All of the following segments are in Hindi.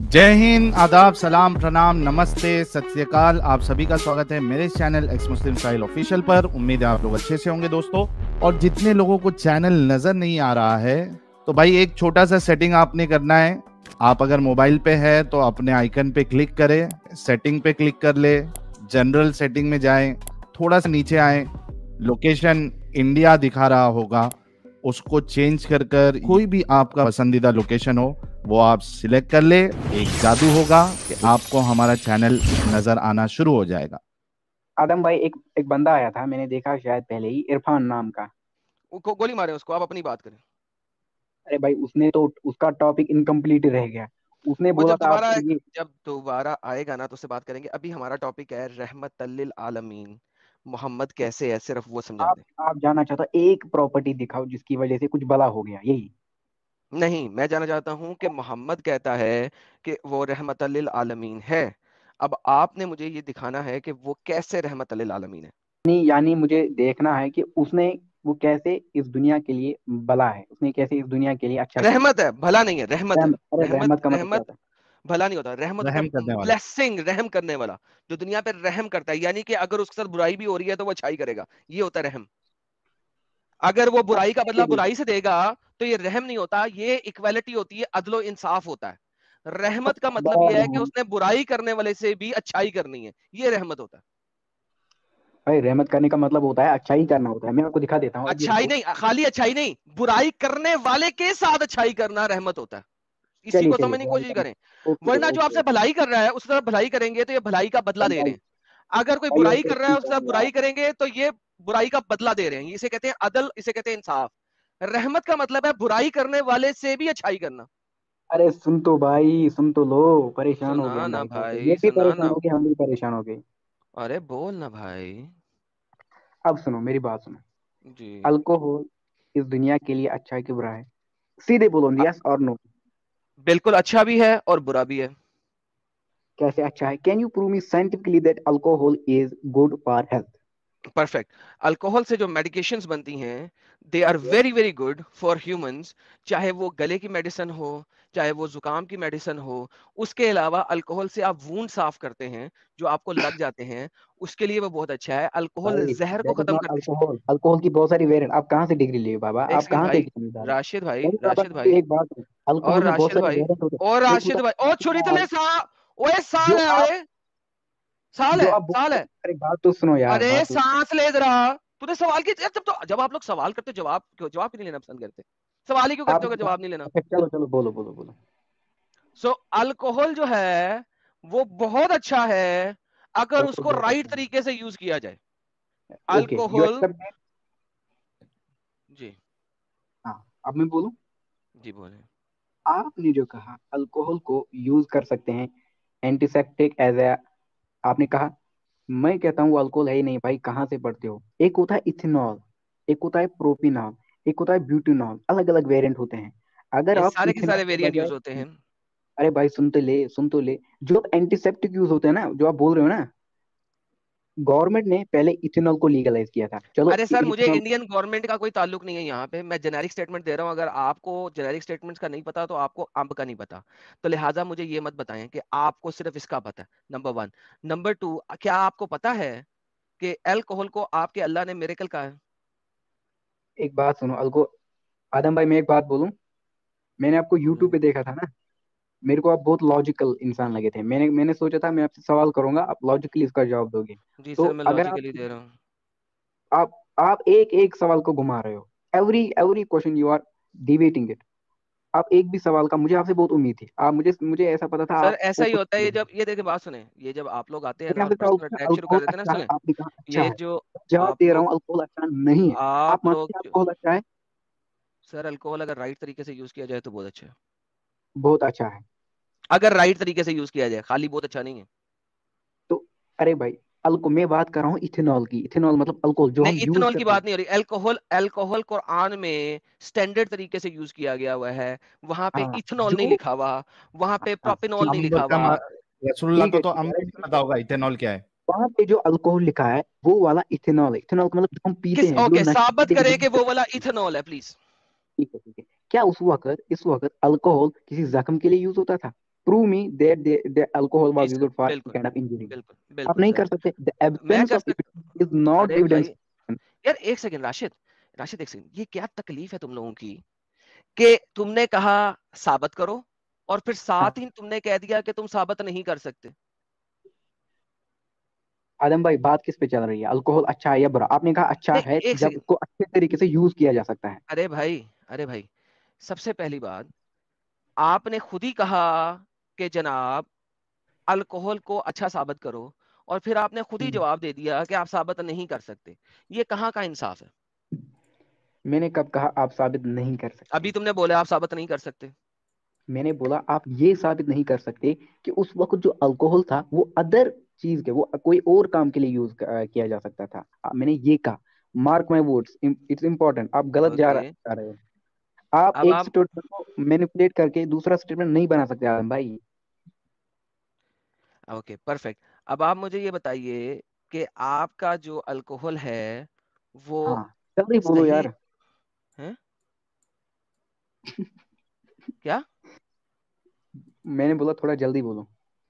जय हिंद, आदाब, सलाम, प्रणाम, नमस्ते, सत श्री अकाल। आप सभी का स्वागत है मेरे channel ex Muslim style official पर। उम्मीद है आप लोग अच्छे से होंगे दोस्तों। और जितने लोगों को चैनल नजर नहीं आ रहा है तो भाई एक छोटा सा सेटिंग आपने करना है। आप अगर मोबाइल पे है तो अपने आइकन पे क्लिक करें, सेटिंग पे क्लिक कर ले, जनरल सेटिंग में जाएं, थोड़ा सा नीचे आए, लोकेशन इंडिया दिखा रहा होगा, उसको चेंज कर कर कोई भी आपका पसंदीदा लोकेशन हो वो आप सिलेक्ट कर ले। एक जादू होगा कि आपको हमारा चैनल नजर आना शुरू हो जाएगा। आदम भाई, एक एक बंदा आया था, मैंने देखा शायद पहले ही, इरफान नाम का। गोली मारे उसको, आप अपनी बात करें। अरे भाई, उसने तो उसका टॉपिक इनकम्प्लीट रह गया। उसने वो बोला जब था दोबारा आपको ये। जब दोबारा आएगा ना तो उससे बात करेंगे। अभी हमारा टॉपिक है रहमत लिल आलमीन, मोहम्मद कैसे है, सिर्फ वो समझा आप दे। आप जानना चाहता, एक प्रॉपर्टी दिखाओ जिसकी वजह से कुछ भला हो गया, यही। नहीं, मैं जानना चाहता हूं कि मोहम्मद कहता है कि वो रहमत लिल आलमीन है। अब आपने मुझे ये दिखाना है कि वो कैसे रहमत लिल आलमीन है। यानी मुझे देखना है कि उसने वो कैसे इस दुनिया के लिए भला है, उसने कैसे इस दुनिया के लिए अच्छा किया। रहमत है, भला नहीं है, रहमत है। रहमत, अरे रहमत रहमत का मतलब क्या रहमत होता है? भला नहीं होता। रहमत होता रहम है करने वाला। ब्लेसिंग, रहम करने वाला। जो दुनिया पे रहम करता है, यानी कि अगर उसके साथ बुराई भी हो रही है तो वो अच्छाई करेगा, ये होता है रहम। अगर वो बुराई का बदला देखिए, बुराई से देगा तो ये रहम नहीं होता, ये इक्वालिटी होती है, अदलो इंसाफ होता है। रहमत का मतलब ये है कि उसने बुराई करने वाले से भी अच्छाई करनी है, ये रहमत होता है। भाई, रहमत करने का मतलब होता है अच्छा ही करना होता है। मैं आपको दिखा देता हूँ, अभी अच्छाई रुको। नहीं, खाली अच्छाई नहीं, बुराई करने वाले के साथ अच्छाई करना रहमत होता है। इसी चलिए को चलिए, समझने की बुराई कोशिश करना। करें। ओके वरना जो ओके आपसे ओके। भलाई कर रहा है उस तरफ भलाई करेंगे तो ये भलाई का बदला भाई दे रहे भाई हैं। अगर कोई भाई, बुराई ऐसे कर रहा है नहीं उसके साथ करो यार। बुराई करेंगे तो ये बुराई का बदला दे रहे हैं। इसे कहते हैं अदल, इसे कहते हैं इंसाफ। रहमत का मतलब है बुराई करने वाले से भी अच्छाई करना। अरे सुन तो भाई, सुन तो लो। परेशान हो सुना गए हम ना भाई, साहब ये भाई, भी सुना परेशान ना। हो गए, हम भी परेशान हो गए। अरे बोल ना भाई। अब सुनो, मेरी बात सुनो। जी। अल्कोहल इस दुनिया के लिए अच्छा है कि बुरा है? सीधे बोलो, अ- यस और नो। बिल्कुल अच्छा भी है और बुरा भी है। कैसे अच्छा है? Can you prove me scientifically that alcohol is good for health? Perfect. Alcohol से जो मेडिकेशंस बनती हैं, they are very very good for humans. चाहे वो गले की मेडिसिन हो, चाहे वो जुकाम की मेडिसिन हो। उसके अलावा अल्कोहल से आप वूंड साफ करते हैं, जो आपको लग जाते हैं, उसके लिए वो बहुत अच्छा है। अल्कोहल भाई, जहर को दैट इज खत्म नॉट करती अल्कोहल। अल्कोहल की बहुत सारी वेरिएंट। आप कहाँ से डिग्री लिए बाबा? है। एक आप सेकंड कहाँ से भाई, समझदार हैं? राशिद भाई, मेरी बाबा, राशिद मुझे भाई, एक बात है, अल्कोहल और में बहुत राशिद सारे भाई, वेरिएंट होते और हैं। एक राशिद होता भाई, और छोरी है तले सा। ओए साल जो है, आप ओए साल जो है, आप साल बोलते है। हैं। अरे बात तो सुनो यार, अरे बात तो। सांस ले जरा। तूने सवाल की यार, जब आप लोग सवाल करते हो, जवाब क्यों नहीं लेना पसंद करते? सवाल ही क्यों करते आप हो अगर जवाब नहीं लेना? अच्छा, चलो चलो, बोलो बोलो बोलो। सो अल्कोहल जो है वो बहुत अच्छा है अगर अल्कोहल उसको बहुत राइट अच्छा तरीके से यूज किया जाए। है। Okay, you alcohol. Except that? जी। हाँ। अब मैं बोलूं? जी बोले। आपने जो कहा अल्कोहल को यूज कर सकते हैं एंटीसेप्टिक एज ए, आपने कहा। मैं कहता हूँ वो अल्कोहल है ही नहीं भाई, कहाँ से पढ़ते हो? एक होता है इथेनॉल, एक होता है प्रोपिनॉल, एक होता है ब्यूटेनॉल। अलग अलग वेरिएंट होते हैं। अगर ये आप सारे के इथेनॉल सारे के वेरिएंट बजाय, यूज होते हैं। अरे भाई सुन तो ले, सुन तो ले। जो एंटीसेप्टिक यूज होते हैं ना, जो आप बोल रहे हो ना, गवर्नमेंट ने पहले इथेनॉल को लीगलाइज किया था। चलो, अरे सर, मुझे इथेनॉल। इंडियन गवर्नमेंट का कोई ताल्लुक नहीं है यहाँ पे। मैं जेनेरिक स्टेटमेंट दे रहा हूँ। अगर आपको जेनेरिक स्टेटमेंट्स का नहीं पता तो आपको अंब का नहीं पता। तो लिहाजा मुझे ये मत बताएं कि आपको सिर्फ इसका पता है। Number one. नंबर टू, क्या आपको पता है कि अल्कोहल को आपके अल्लाह ने मिरेकल कहा है? एक बात सुनो, अल्को आदम भाई, मैं एक बात बोलूं। मैंने आपको यूट्यूब बोले। पे देखा था ना। मेरे को आप बहुत लॉजिकल इंसान लगे थे। मैंने मैंने सोचा था मैं आपसे सवाल करूंगा, आप लॉजिकली इसका जवाब दोगे। जी तो सर, मैं अगर आप लॉजिकली दे रहा हूँ। आप एक एक सवाल को घुमा रहे हो। Every every question you are debating it. आप एक भी सवाल का, मुझे आपसे बहुत उम्मीद थी। आप मुझे मुझे ऐसा पता था सर ऐसा आपको ही कुछ। होता है, ये जब ये देखिए बात सुने, ये जब आप लोग आते हैं मैंने ना और आपसे सवाल पर्सनल पूछा, अटैक शुरू अल्कोहल कर देते हैं ना, अच्छा है? सुने। आपने कहा अच्छा ये है। जो जवाब आप दे रहा लोग हूँ, अल्कोहल अच्छा नहीं है। आप आप मानते हैं लोग अल्कोहल अच्छा है? सर, अल्कोहल अगर राइट तरीके से यूज किया जाए तो बहुत अच्छा है। बहुत अच्छा है। अगर राइट तरीके से यूज किया जाए, खाली बहुत अच्छा नहीं है। तो अरे भाई, अल्को मैं बात कर रहा हूँ इथेनॉल की। इथेनॉल मतलब अल्कोहल जो नहीं, हम यूज इथेनॉल की करते हैं। बात नहीं हो रही। अल्कोहल, अल्कोहल कुरान में स्टैंडर्ड तरीके से यूज किया गया हुआ है। वहां पे हाँ इथेनॉल नहीं जो, लिखा हुआ, वहां पे हाँ प्रोपिनॉल ठीक नहीं है, लिखा अम्बर का हुआ। रसूलुल्लाह ठीक को है तो ठीक है। अम्बर नहीं पता होगा इथेनॉल क्या है। वहां पे जो अल्कोहल लिखा है वो वाला इथेनॉल है। इथेनॉल का मतलब जो हम पीते किस हैं, जो ओके, नशे साबित करने के करें लिए। कि वो वाला इथेनॉल है प्लीज। ठीक है ठीक है। क्या उस वक्त, इस वक्त अल्कोहल किसी जख्म के लिए यूज होता था? prove me that the alcohol जी was सर, used for बिल्कुल kind of injury. बिल्कुल आप बिल्कुल नहीं सर। कर सकते. The मैं absence कर of सक evidence is not अरे evidence. भाई, यार एक सेकंड राशिद, राशिद एक सेकंड, ये क्या तकलीफ है तुम लोगों की कि तुमने कहा साबित करो और फिर हाँ साथ ही तुमने कह दिया कि तुम साबित नहीं कर सकते। आदम भाई, बात किस पे चल रही है? अल्कोहल अच्छा है या बुरा? आपने कहा अच्छा नहीं है एक जब सेकंड, उसको अच्छे तरीके से यूज किया जा सकता है. अरे भाई, अरे भाई, सबसे पहली बात, आपने खुद ही कहा कि जनाब अल्कोहल को अच्छा साबित करो, और फिर आपने खुद ही हम्म, जवाब दे दिया कि आप साबित नहीं कर सकते। ये कहाँ का इंसाफ है? मैंने कब कहा आप साबित नहीं कर सकते? अभी तुमने बोला आप साबित नहीं कर सकते। मैंने बोला आप ये साबित नहीं कर सकते कि उस वक्त जो अल्कोहल था वो अदर चीज के, वो कोई और काम के लिए यूज किया जा सकता था. मैंने ये कहा. Mark my words, it's important. आप गलत ओके, जा रहे हो. आप अब एक आप, स्टेटमेंट को मैनिपुलेट करके दूसरा स्टेटमेंट नहीं बना सकते आलम भाई. ओके परफेक्ट, अब आप मुझे ये बताइए कि आपका जो अल्कोहल है वो हाँ, जल्दी बोलो सही यार. है क्या? मैंने बोला थोड़ा जल्दी बोलो.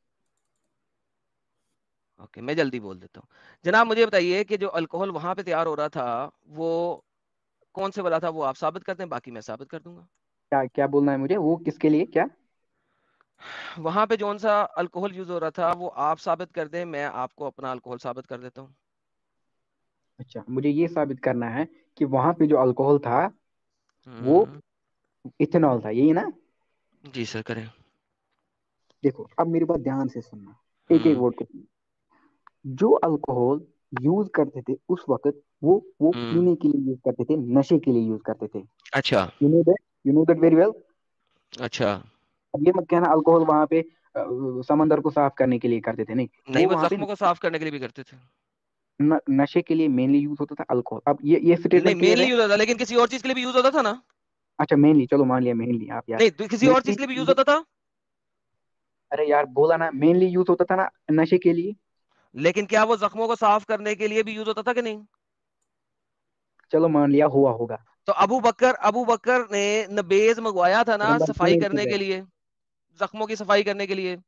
ओके, मैं जल्दी बोल देता हूँ। जनाब मुझे बताइए कि जो अल्कोहल वहां पे तैयार हो रहा था वो कौन से वाला था, वो आप साबित करते हैं, बाकी मैं साबित कर दूंगा। क्या क्या बोलना है मुझे? वो किसके लिए क्या? वहां पे जौन सा अल्कोहल यूज हो रहा था वो आप साबित कर दें, मैं आपको अपना अल्कोहल साबित कर देता हूँ। अच्छा, मुझे ये साबित करना है कि वहां पे जो अल्कोहल था वो हम्म, इथेनॉल था, यही ना? जी सर करें। देखो, अब मेरी बात ध्यान से सुनना. एक एक हम्म वर्ड को सुनना. जो अल्कोहल यूज करते थे उस वक्त, वो हम्म, पीने के लिए यूज करते थे, नशे के लिए यूज करते थे. अच्छा, you know that very well. अच्छा, अब ये मत कहना अल्कोहल वहां पे समंदर को साफ करने के लिए करते थे. नहीं, नहीं वो वो वहां पे जख्मों को साफ करने के लिए भी करते थे। नशे के लिए मेनली यूज होता था अल्कोहल. अब ये नहीं स्टेटमेंट क्लियर मेनली है? यूज होता था, लेकिन किसी और चीज के लिए भी यूज होता था ना। अच्छा, मेनली, चलो मान लिया मेनली. आप यार नहीं तो किसी और चीज के लिए भी यूज मेनली, होता था। अरे यार बोला ना मेनली यूज होता था ना नशे के लिए. लेकिन क्या वो जख्मों को साफ करने के लिए भी यूज होता था कि नहीं? चलो मान लिया हुआ होगा. तो अबू बकर ने नबेज मंगवाया था ना अरे भाई सफाई सुनो एक करने के मिनट. लिए, जख्मों की सफाई करने के लिए।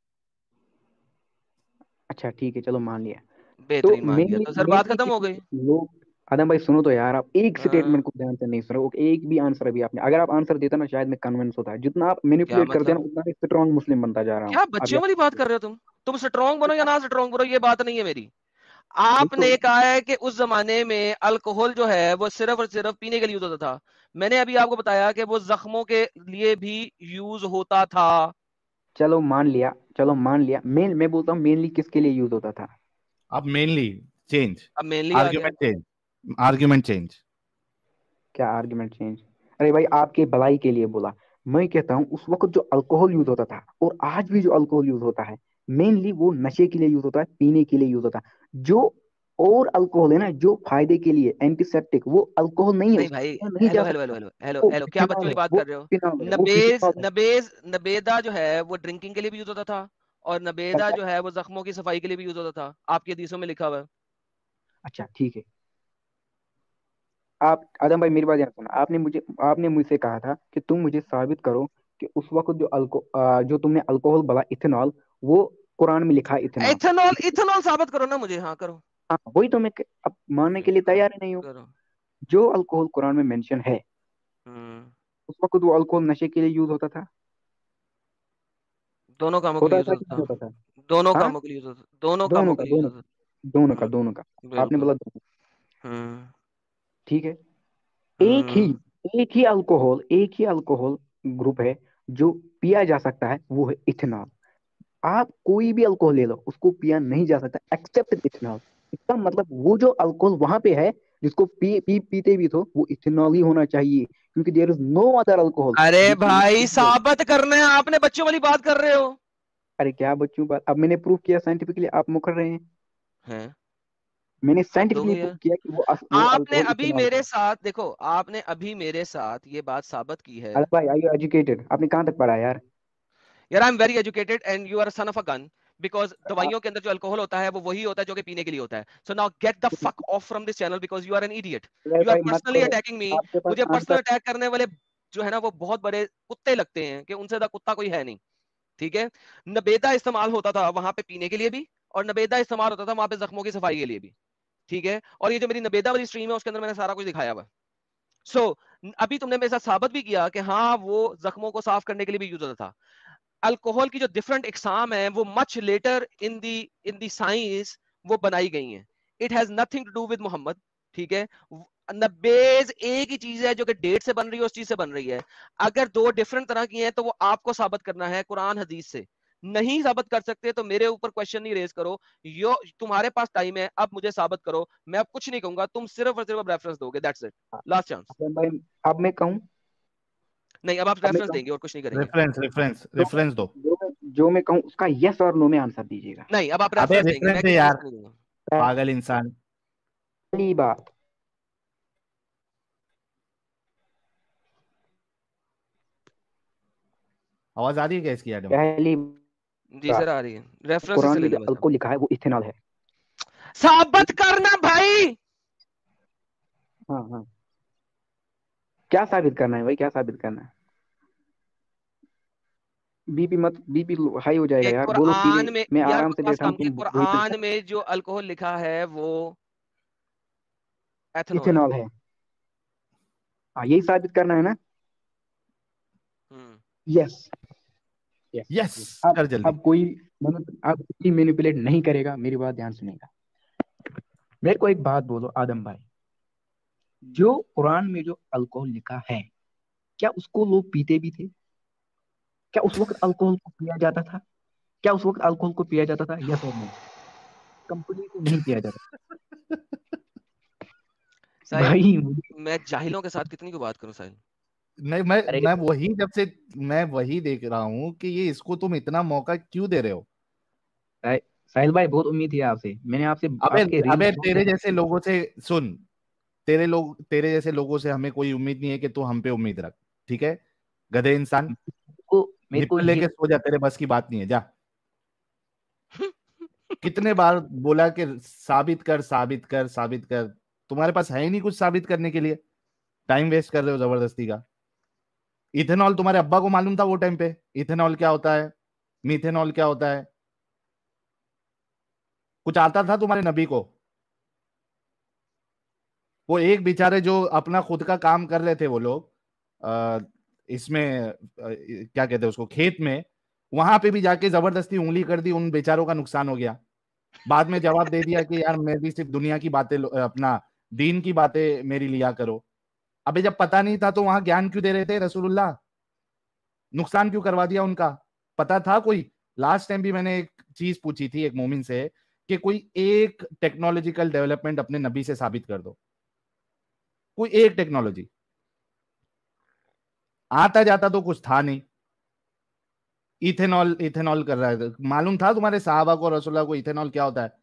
अच्छा ठीक है, चलो मान लिया. तो बेहतरीन मान लिया, मेनली तो सर बात मेनली खत्म हो किसी गई। लोग. आदम भाई सुनो तो यार, आप एक हाँ, स्टेटमेंट को ध्यान से नहीं सुन रहे हो. एक भी आंसर अभी आपने, अगर आप आंसर देते ना शायद मैं कन्विंस होता. जितना आप क्या मैनिपुलेट करते हैं मतलब? ना उतना मैं स्ट्रॉन्ग मुस्लिम बनता जा रहा हूँ. क्या अब बच्चों वाली बात यार कर रहे हो तुम स्ट्रांग बनो या ना स्ट्रांग बनो, ये बात नहीं है मेरी। नहीं तो. आपने कहा है कि उस जमाने में अल्कोहल जो है वो सिर्फ और सिर्फ पीने के लिए यूज होता था। मैंने अभी आपको बताया कि वो जख्मों के लिए भी यूज होता था। चलो मान लिया, चलो मान लिया. मैं बोलता हूँ मेनली किसके लिए यूज होता था. अब मेनली चेंज, अब मेनली आ गया। Argument change, argument change. क्या आर्गुमेंट चेंज? अरे भाई आपके भलाई के लिए बोला. मैं कहता हूँ उस वक्त जो अल्कोहल यूज होता था और आज भी जो अल्कोहल यूज होता है, मेनली वो नशे के लिए यूज होता है, पीने के लिए यूज होता है. जो और अल्कोहल है ना जो फायदे के लिए एंटीसेप्टिक, वो अल्कोहल नहीं है, नहीं उसको भाई, पिया नहीं हेलो जा हेलो हेलो सकता. हेलो हेलो वो हेलो, क्या बच्चों इथेनॉल वाली है, बात वो कर रहे हो? फिनॉल है, वो नबेज फिजिनॉल है. नबेज नबेदा जो है वो ड्रिंकिंग के लिए भी यूज होता था, और नबेदा अच्छा जो है वो जख्मों की सफाई के लिए भी यूज होता था, आपकी हदीसों में लिखा हुआ है। अच्छा ठीक है. आप आदम भाई मेरी बात ध्यान से सुना. आपने मुझसे कहा था कि तुम मुझे साबित करो कि उस वक्त जो तुमने अल्कोहल बोला इथेनॉल, वो कुरान में लिखा है इथेनॉल. इथेनॉल, इथेनॉल साबित करो ना मुझे, हाँ करो। हाँ वही तो मैं अब मानने ओके के लिए करो, तैयार ही नहीं हूँ. करो। जो अल्कोहल कुरान में मेंशन है, हम्म, उस वक्त वो अल्कोहल नशे के लिए यूज होता था. दोनों कामों के लिए होता यूज था कि होता नहीं था। होता था? दोनों हाँ, कामों के लिए यूज होता, दोनों दोनों कामों का के लिए यूज दोनों होता। दोनों का हम्म, दोनों का. आपने बिल्कुल। बोला दोनों. हम्म ठीक है. एक ही हम्म, एक ही अल्कोहल ग्रुप है जो पिया जा सकता है, वो है इथेनॉल. आप कोई भी अल्कोहल ले लो, उसको पिया नहीं जा सकता एक्सेप्ट इथेनॉल. इसका मतलब वो जो अल्कोहल वहां पे है, जिसको पीते भी तो वो इथेनॉल ही होना चाहिए, क्योंकि there is no other alcohol अरे जिसको. भाई साबित करना है, आपने बच्चों वाली बात कर रहे हो। अरे क्या बच्चों बात, अब मैंने प्रूव किया साइंटिफिकली, आप मुकर रहे हैं. हैं, मैंने हद हो साइंटिफिकली गई प्रूव है। किया कि वो आपने अल्कोहल अभी इथेनॉल मेरे था. साथ देखो, आपने अभी मेरे साथ ये बात साबित की है। अरे भाई, आई यू एजुकेटेड? आपने कहाँ तक पढ़ा यार? यार I am very educated and you are son of a gun, because आ- दवाइयों के अंदर जो अल्कोहल होता है वो वही होता है जो कि पीने के लिए होता है। So now get the fuck off from this channel because you are an idiot. अरे यू आर भाई मत पर्सनली करो. Attacking me. आपके पास मुझे आंसर. पर्सनल अटैक करने वाले जो है ना वो बहुत बड़े कुत्ते लगते हैं कि उनसे ज्यादा कुत्ता कोई है नहीं। ठीक है। नबेदा इस्तेमाल होता था वहां पे पीने के लिए भी, और नबेदा इस्तेमाल होता था वहां पे जख्मों की सफाई के लिए भी। ठीक है, और ये जो मेरी नबेदा वाली स्ट्रीम है उसके अंदर मैंने सारा कुछ दिखाया हुआ। सो अभी तुमने मेरे साथ साबित भी किया कि हाँ वो जख्मों को साफ करने के लिए भी यूज होता था। अल्कोहल की जो डिफरेंट इकसाम है वो much later in the science वो बनाई गई हैं। It has nothing to do with Mohammad. ठीक है, बेस एक ही चीज है जो कि डेट से बन रही है, उस चीज से बन रही है। अगर दो डिफरेंट तरह की हैं तो वो आपको साबित करना है कुरान हदीस से। नहीं साबित कर सकते तो मेरे ऊपर क्वेश्चन नहीं रेज करो। यो तुम्हारे पास टाइम है, अब मुझे साबित करो। मैं अब कुछ नहीं कहूंगा, तुम सिर्फ और सिर्फ रेफरेंस दोगे, that's it, last chance. Adam भाई, अब मैं कहूँ? नहीं, अब आप अब मैं रेफरेंस कहूँ? देंगे और कुछ नहीं करेंगे। रेफरेंस रेफरेंस जो मैं रेफरेंस दो। जो मैं कहूँ उसका यस और नो में आंसर दीजिएगा। नहीं, अब आप अबे रेफरेंस देंगे, रेफरेंस मैं दे किसी चीज यार, का नहीं दूंगा। पागल इंसान। पहली बात, आवाज आ रही है क्या इसकी एडम? पहली जी सर बात, आ रही है, रेफरेंस से कुरान में ले जो लो बस आप। अल्कोहल लिखा है वो इथेनॉल है। साबित करना भाई। हाँ हाँ, क्या साबित करना है भाई, क्या साबित करना है? बीपी हाई हो जाएगा कि यार, बोलो सीधे, कुरान में, मैं यार आराम से बकवास बैठा हूँ, कम, कि तुम वही पे कुरान में जो अल्कोहल लिखा है वो एथेनॉल है। इथेनॉल है। हाँ, यही साबित करना है ना? Hmm. Yes yes yes, yes. कर जल्दी। अब कोई मैनिपुलेट नहीं करेगा, मेरी बात ध्यान सुनेगा। मेरे को एक बात बोलो आदम भाई, जो कुरान में जो अल्कोहल लिखा है, क्या उसको लोग पीते भी थे? क्या उस वक्त अल्कोहल को पिया जाता था? क्या उस वक्त अल्कोहल को पिया जाता था, यस और नो? कंप्लीटली नहीं पिया जाता साहिल, भाई मुझे। मैं जाहिलों के साथ कितनी को बात करूं साहिल। नहीं, मैं अरे मैं वही जब से मैं वही देख रहा हूँ कि ये इसको तुम इतना मौका क्यों दे रहे हो। साहि- साहिल भाई, बहुत उम्मीद थी आपसे, मैंने आपसे अबे आपके रील्स अबे बहुत तेरे देखा। जैसे लोगों से सुन, तेरे जैसे लोगों से हमें कोई उम्मीद नहीं है कि तू हम पे उम्मीद रख। ठीक है, गधे इंसान। मेरे को निप्पल ये, लेके सो जा, तेरे बस की बात नहीं है, जा। कितने बार बोला कि साबित कर साबित कर साबित कर। तुम्हारे पास है ही नहीं कुछ साबित करने के लिए, टाइम वेस्ट कर रहे हो जबरदस्ती का। इथेनॉल तुम्हारे अब्बा को मालूम था वो टाइम पे इथेनॉल क्या होता है, मीथेनॉल क्या होता है? कुछ आता था तुम्हारे नबी को? वो एक बेचारे जो अपना खुद का काम कर रहे थे वो लोग, अ, इसमें क्या कहते हैं उसको, खेत में, वहां पे भी जाके जबरदस्ती उंगली कर दी, उन बेचारों का नुकसान हो गया। बाद में जवाब दे दिया कि यार मैं भी सिर्फ दुनिया की बातें अपना दीन की बातें मेरी लिया करो। अबे जब पता नहीं था तो वहां ज्ञान क्यों दे रहे थे रसूलुल्लाह? नुकसान क्यों करवा दिया उनका? पता था कोई? लास्ट टाइम भी मैंने एक चीज पूछी थी एक मोमिन से कि कोई एक टेक्नोलॉजिकल डेवलपमेंट अपने नबी से साबित कर दो, कोई एक टेक्नोलॉजी। आता जाता तो कुछ था नहीं। इथेनॉल इथेनॉल कर रहा है, मालूम था तुम्हारे साहबा को, रसूलुल्लाह को इथेनॉल क्या होता है?